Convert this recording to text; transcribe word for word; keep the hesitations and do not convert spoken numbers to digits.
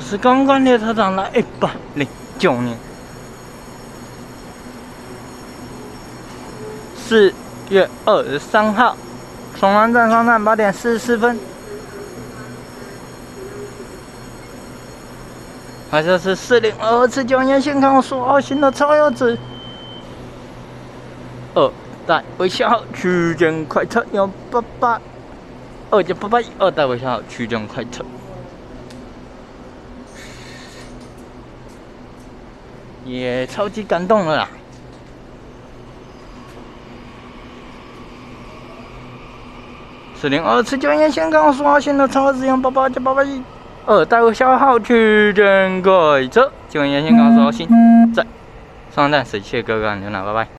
是刚刚列车长的一百零九年四月二十三号，松山站上站八点四十四分。还这是四零二二次九沿线康苏澳型的超优质二代微笑号区间快车幺八八二九八八一二代微笑号区间快车。 也超级感动了啦！四零二次九沿线刚苏澳线的超自用八八九八八一二代微笑号区间快车，九沿线刚苏澳线在上站水汽哥哥，牛奶拜拜。